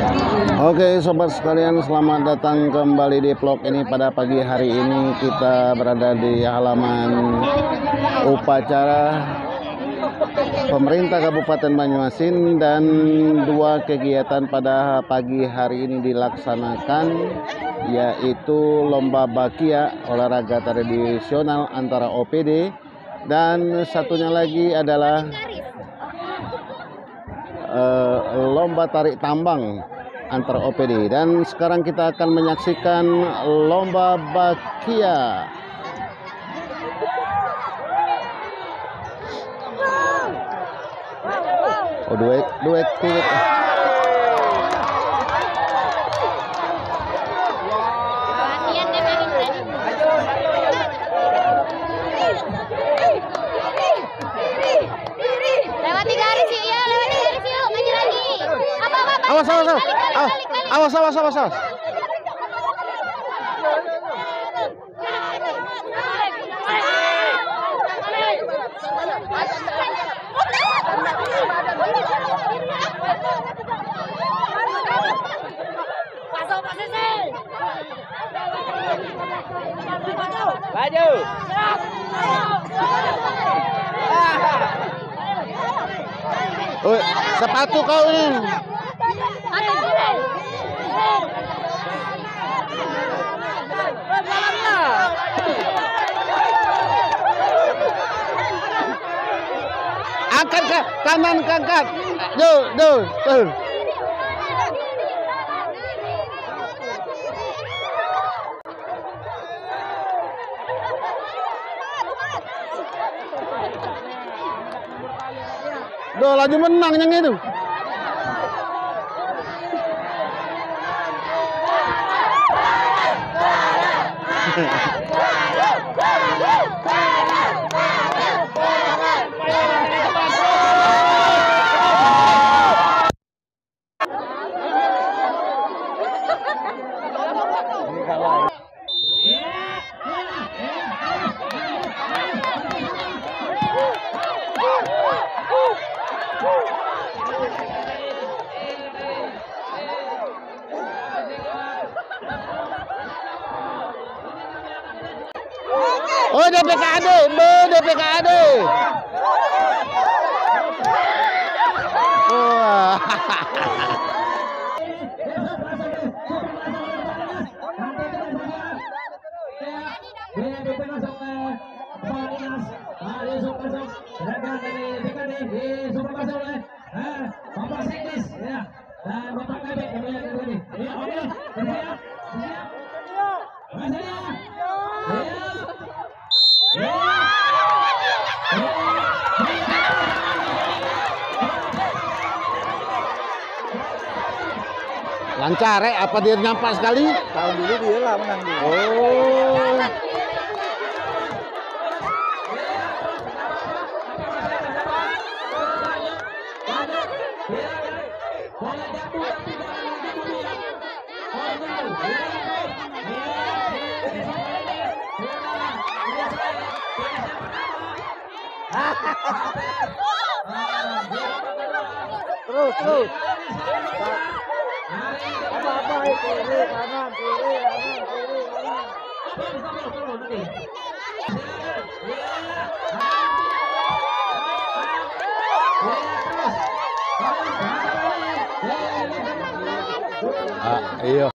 Oke sobat sekalian, selamat datang kembali di vlog ini. Pada pagi hari ini kita berada di halaman upacara pemerintah Kabupaten Banyuasin, dan dua kegiatan pada pagi hari ini dilaksanakan, yaitu lomba bakia olahraga tradisional antara OPD, dan satunya lagi adalah lomba tarik tambang antara OPD. Dan sekarang kita akan menyaksikan lomba bakia. Oh, duet. Lewati garis yuk, ya, lewati garis yuk, maju lagi. Awas. Maju. Oh, sepatu kau ini. Angkat ke kanan, angkat. Tuh. Duh, laju menang yang itu. Oh, DPKAD. Wah. Lancar apa dia nyampak sekali? Tahun dulu dia lah menang dia. Oh. Terus. Apa kiri kanan. Iya.